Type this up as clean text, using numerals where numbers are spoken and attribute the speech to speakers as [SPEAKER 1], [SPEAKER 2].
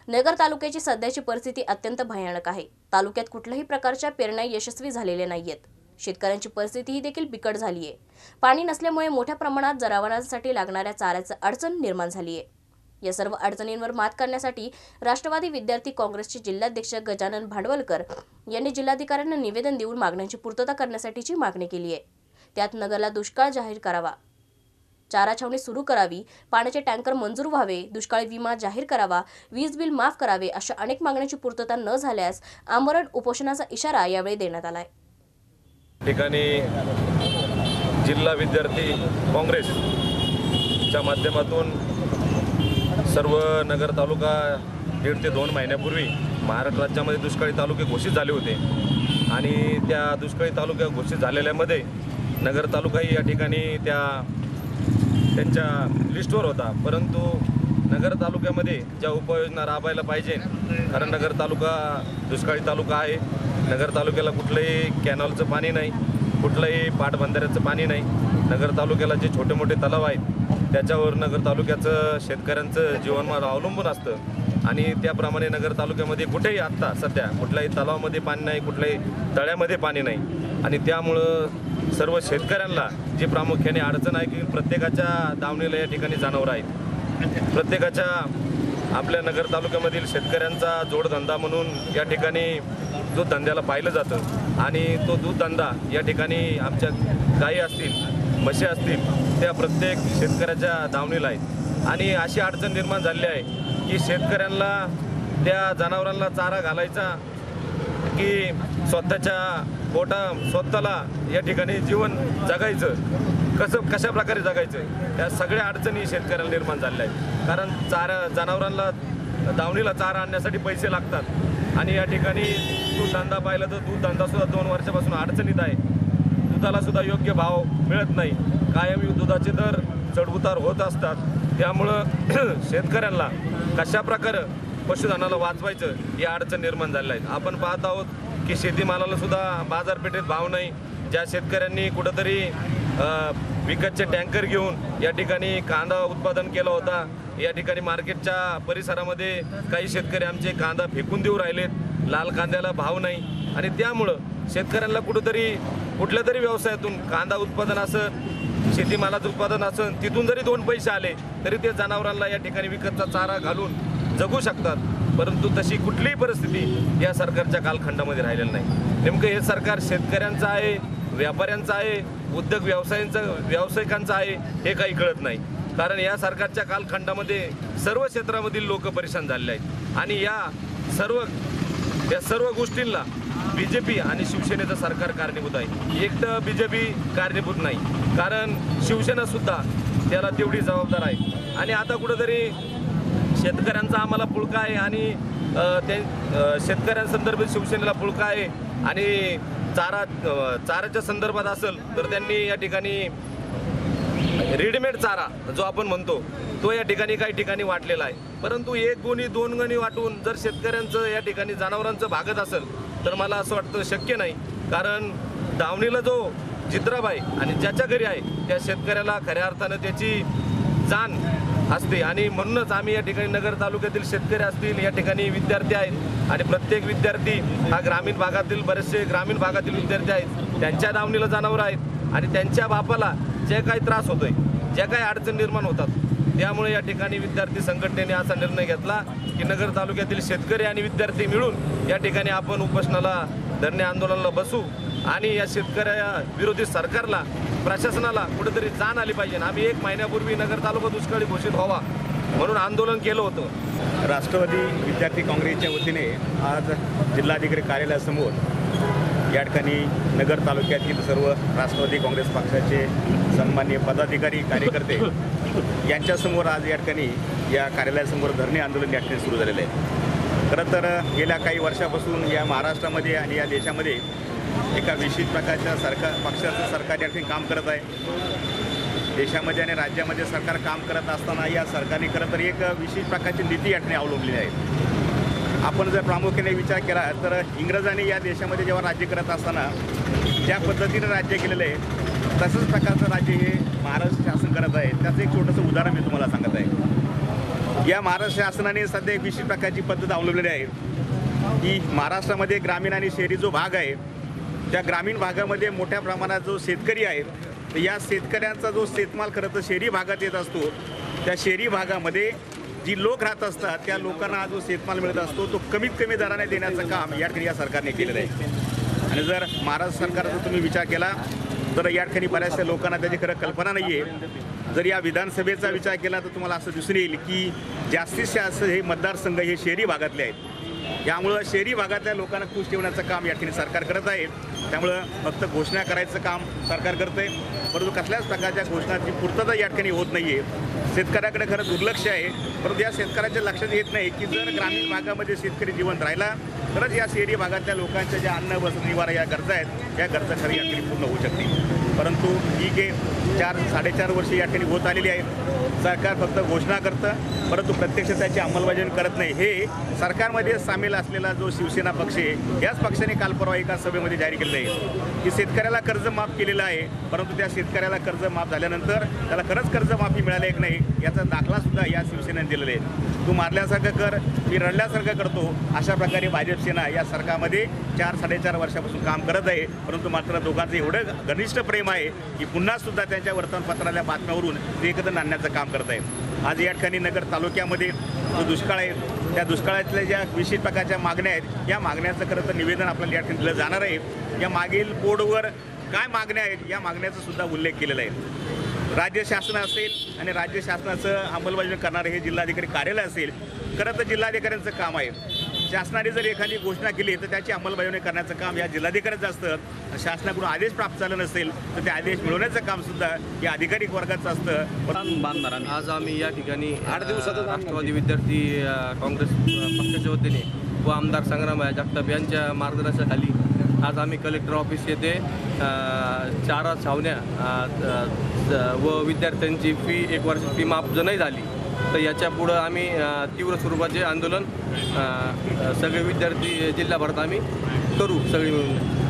[SPEAKER 1] नगर तालुक्याची सध्याची परिस्थिती अत्यंत भयानक आहे। तालुक्यात कुठल्याही प्रकारच्या पेरण्या यशस्वी झालेल्या नाहीयेत। शेतकऱ्यांची परिस्थिती ही देखील बिकट झाली आहे। पाणी नसल्यामुळे मोठ्या प्रमाणात जनावरांसाठी लागणाऱ्या चाऱ्याची अडचण निर्माण झाली आहे। या सर्व अडचणींवर मात करण्यासाठी राष्ट्रवादी विद्यार्थी काँग्रेसचे जिल्हाध्यक्ष गजानन भांडवलकर यांनी जिल्हाधिकाऱ्यांना निवेदन देऊन मागण्यांची पूर्तता करण्यासाठीची मागणी केली आहे। त्यात नगरला दुष्काळ जाहीर करावा, चारा छावणी सुरू करावी, पाण्याचे टँकर मंजूर व्हावे, दुष्काळी विमा जाहीर करावा, वीज बिल माफ करावे अशा अनेक मागण्यांची पूर्तता न झाल्यास आमरण उपोषणाचा इशारा यावेळी देण्यात आलाय।
[SPEAKER 2] ठिकाणी जिल्हा विद्यार्थी काँग्रेसच्या माध्यमातून सर्व नगर तालुका 1.5 ते 2 महिन्यापूर्वी महाराष्ट्र राज्यामध्ये दुष्काळी तालुके घोषित झाले होते आणि त्या दुष्काळी तालुक्या घोषित झालेल्यामध्ये नगर तालुकाही या ठिकाणी त्यांच्या लिस्टवर होता। परंतु नगर तालुक्यामध्ये ज्या उपाययोजना राबवायला पाहिजे, कारण नगर तालुका दुष्काळी तालुका आहे। नगर तालुक्याला कुठलंही कॅनलचं पाणी नाही, कुठलंही पाटबंधाऱ्याचं पाणी नाही। नगर तालुक्याला जे छोटे मोठे तलाव आहेत त्याच्यावर नगर तालुक्याचं शेतकऱ्यांचं जीवनमान अवलंबून असतं आणि त्याप्रमाणे नगर तालुक्यामध्ये कुठेही आत्ता सध्या कुठल्याही तलावामध्ये पाणी नाही, कुठल्याही तळ्यामध्ये पाणी नाही आणि त्यामुळं सर्व शेतकऱ्यांना जी प्रामुख्याने अडचण आहे की प्रत्येकाच्या दावणीला या ठिकाणी जनावरं आहेत। प्रत्येकाच्या आपल्या नगर तालुक्यामधील शेतकऱ्यांचा जोडधंदा म्हणून या ठिकाणी दूध धंद्याला पाहिलं जातं आणि तो दूध धंदा या ठिकाणी आमच्या गायी असतील, म्हशी असतील, त्या प्रत्येक शेतकऱ्याच्या दावणीला आहेत आणि अशी अडचण निर्माण झाली आहे की शेतकऱ्यांना त्या जनावरांना चारा घालायचा की स्वतःला या ठिकाणी जीवन जगायचं, कशा प्रकारे जगायचं, या सगळ्या अडचणी शेतकऱ्याला निर्माण झालेल्या आहेत। कारण जनावरांना दावणीला चारा आणण्यासाठी पैसे लागतात आणि या ठिकाणी दूध धंदा पाहिलं तर दूध धंदासुद्धा 2 वर्षापासून अडचणीत आहे। दुधाला सुद्धा योग्य भाव मिळत नाही, कायम दुधाचे दर चढउतार होत असतात। त्यामुळं शेतकऱ्यांना कशा प्रकारे पशुधनाला वाचवायचं या अडचण निर्माण झालेल्या आहेत। आपण पाहत आहोत की शेतीमालाला सुद्धा बाजारपेठेत भाव नाही। ज्या शेतकऱ्यांनी कुठंतरी विकतचे टँकर घेऊन या ठिकाणी कांदा उत्पादन केला होता, या ठिकाणी मार्केटच्या परिसरामध्ये काही शेतकरी आमचे कांदा फेकून देऊ राहिलेत। लाल कांद्याला भाव नाही आणि त्यामुळं शेतकऱ्यांना कुठल्या तरी व्यवसायातून कांदा उत्पादन असं, शेतीमालाचं उत्पादन असं, तिथून जरी 2 पैसे आले तरी ते जनावरांना या ठिकाणी विकतचा चारा घालून जगू शकतात। परंतु तशी कुठलीही परिस्थिती या सरकारच्या कालखंडामध्ये राहिलेली नाही। नेमकं हे सरकार शेतकऱ्यांचं आहे, व्यापाऱ्यांचं आहे, उद्योग व्यावसायिकांचं आहे हे काही कळत नाही। कारण या सरकारच्या कालखंडामध्ये सर्व क्षेत्रामधील लोक परेशान झालेले आहेत आणि या सर्व गोष्टींना BJP आणि शिवसेनेचं सरकार कारणीभूत आहे। एकटं BJP कारणीभूत नाही, कारण शिवसेनासुद्धा त्याला तेवढी जबाबदार आहे आणि आता कुठंतरी शेतकऱ्यांचा आम्हाला पुळका आहे आणि शेतकऱ्यांसंदर्भात शिवसेनेला पुळका आहे आणि चाराच्या संदर्भात असेल तर त्यांनी या ठिकाणी रेडीमेड चारा जो आपण म्हणतो तो या ठिकाणी काही ठिकाणी वाटलेला आहे। परंतु 1 गोणी 2 गणी वाटून जर शेतकऱ्यांचं या ठिकाणी जनावरांचं भागत असेल तर मला असं वाटतं शक्य नाही। कारण दावणीला जो जित्राब आहे आणि ज्याच्या घरी आहे त्या शेतकऱ्याला खऱ्या अर्थानं त्याची जाण असते आणि म्हणूनच आम्ही या ठिकाणी नगर तालुक्यातील शेतकरी असतील, या ठिकाणी विद्यार्थी आहेत आणि प्रत्येक विद्यार्थी हा ग्रामीण भागातील बरेचसे ग्रामीण भागातील विद्यार्थी आहेत, त्यांच्या दावणीला जनावरं आहेत आणि त्यांच्या बापाला जे काही त्रास होतोय, ज्या काही अडचण निर्माण होतात, त्यामुळे या ठिकाणी विद्यार्थी संघटनेने असा निर्णय घेतला की नगर तालुक्यातील शेतकरी आणि विद्यार्थी मिळून या ठिकाणी आपण उपोषणाला, धरणे आंदोलनाला बसू आणि या शेतकऱ्या विरोधी सरकारला, प्रशासनाला कुठेतरी जाण आली पाहिजे। आम्ही 1 महिन्यापूर्वी नगर तालुका दुष्काळी घोषित व्हावा म्हणून आंदोलन केलं होतं।
[SPEAKER 3] राष्ट्रवादी विद्यार्थी काँग्रेसच्या वतीने आज जिल्हाधिकारी कार्यालयासमोर या ठिकाणी नगर तालुक्यातील सर्व राष्ट्रवादी काँग्रेस पक्षाचे सन्माननीय पदाधिकारी, कार्यकर्ते यांच्यासमोर आज या ठिकाणी या कार्यालयासमोर धरणे आंदोलन या ठिकाणी सुरू झालेलं आहे। खरं तर गेल्या काही वर्षापासून या महाराष्ट्रामध्ये आणि या देशामध्ये एका विशिष्ट प्रकारच्या पक्षाचं सरकार या ठिकाणी काम करत आहे। देशामध्ये आणि राज्यामध्ये सरकार काम करत असताना या सरकारने खरं तर एक विशिष्ट प्रकारची नीती या ठिकाणी अवलंबलेली आहे। आपण जर प्रामुख्याने विचार केला तर इंग्रजांनी या देशामध्ये जेव्हा राज्य करत असताना ज्या पद्धतीने राज्य केलेलं आहे तसंच प्रकारचं राज्य हे महाराष्ट्र शासन करत आहे। त्याचं एक छोटंसं उदाहरण मी तुम्हाला सांगत आहे। या महाराष्ट्र शासनाने सध्या एक विशिष्ट प्रकारची पद्धत अवलंबलेली आहे की महाराष्ट्रामध्ये ग्रामीण आणि शहरी जो भाग आहे त्या ग्रामीण भागामध्ये मोठ्या प्रमाणात जो शेतकरी आहे तर या शेतकऱ्यांचा जो शेतमाल खरं तर शहरी भागात येत असतो, त्या शहरी भागामध्ये जी लोक राहत असतात त्या लोकांना जो शेतमाल मिळत असतो तो कमीत कमी दराने देण्याचं काम या ठिकाणी या सरकारने केलेलं आहे. आणि जर महाराष्ट्र सरकारचा तुम्ही विचार केला तर या ठिकाणी बऱ्याचशा लोकांना त्याची खरं कल्पना नाही आहे. जर या विधानसभेचा विचार केला तर तुम्हाला असं दिसून येईल की जास्तीत जास्त हे मतदारसंघ हे शहरी भागातले आहेत. यामुळं शहरी भागातल्या लोकांना खुश ठेवण्याचं काम या ठिकाणी सरकार करत आहे. त्यामुळं फक्त घोषणा करायचं काम सरकार करतं आहे, परंतु कसल्याच प्रकारच्या घोषणाची पूर्तता या ठिकाणी होत नाही आहे. शेतकऱ्याकडे खरं दुर्लक्ष आहे, परंतु या शेतकऱ्याच्या लक्षात येत नाही की जर ग्रामीण भागामध्ये शेतकरी जिवंत राहिला तरच या शहरी भागातल्या लोकांच्या ज्या अन्न वस्त्र निवारा या गरजा आहेत या गरजा खरी या ठिकाणी पूर्ण होऊ शकते. परंतु ही के 4-4.5 वर्ष या ठिकाणी होत आलेली आहे. सरकार फक्त घोषणा करतं परंतु प्रत्यक्ष त्याची अंमलबजावणी करत नाही. हे सरकारमध्ये सामील असलेला जो शिवसेना पक्ष आहे याच पक्षाने काल परवा एका सभेमध्ये जाहीर केलेलं आहे की शेतकऱ्याला कर्ज माफ केलेलं आहे, परंतु त्या शेतकऱ्याला कर्ज माफ झाल्यानंतर त्याला खरंच कर्जमाफी मिळाली की नाही याचा दाखलासुद्धा या शिवसेनेने दिलेला आहे. तू मारल्यासारखं कर, मी रडल्यासारखं करतो, अशा प्रकारे भाजप सेना या सरकारमध्ये 4-4.5 वर्षापासून काम करत आहे. परंतु मात्र दोघांचं एवढं घनिष्ठ प्रेम आहे की पुन्हा सुद्धा त्यांच्या वर्तमानपत्रातल्या बातम्यावरून ते एकत्र आणण्याचं काम करत आहे. आज या ठिकाणी नगर तालुक्यामध्ये जो दुष्काळ आहे त्या दुष्काळातल्या ज्या विशिष्ट प्रकारच्या मागण्या आहेत या मागण्याचं खरं तर निवेदन आपल्याला या ठिकाणी दिलं जाणार आहे. या मागील बोर्डवर काय मागण्या आहेत या मागण्याचा सुद्धा उल्लेख केलेला आहे. राज्य शासन असेल आणि राज्य शासनाचं अंमलबजावणी करणारं हे जिल्हाधिकारी कार्यालय असेल, खरं तर जिल्हाधिकाऱ्यांचं काम आहे. शासनाने जर एखादी घोषणा केली तर त्याची अंमलबजावणी करण्याचं काम या जिल्हाधिकाऱ्याचं असतं. शासनाकडून आदेश प्राप्त झाला नसेल तर ते आदेश मिळवण्याचं काम सुद्धा या अधिकारी वर्गाचं असतं.
[SPEAKER 4] आज आम्ही या ठिकाणी 8 दिवसात राष्ट्रवादी विद्यार्थी काँग्रेस पक्षाच्या वतीने व आमदार संग्रामभाई जगताप यांच्या मार्गदर्शनाखाली आज आम्ही कलेक्टर ऑफिस येथे 4 छावण्या व विद्यार्थ्यांची फी 1 वर्षाची फी माफ जर नाही झाली तर याच्या पुढं आम्ही तीव्र स्वरूपाचे आंदोलन सगळे विद्यार्थी जिल्हाभरात आम्ही करू सगळे मिळून.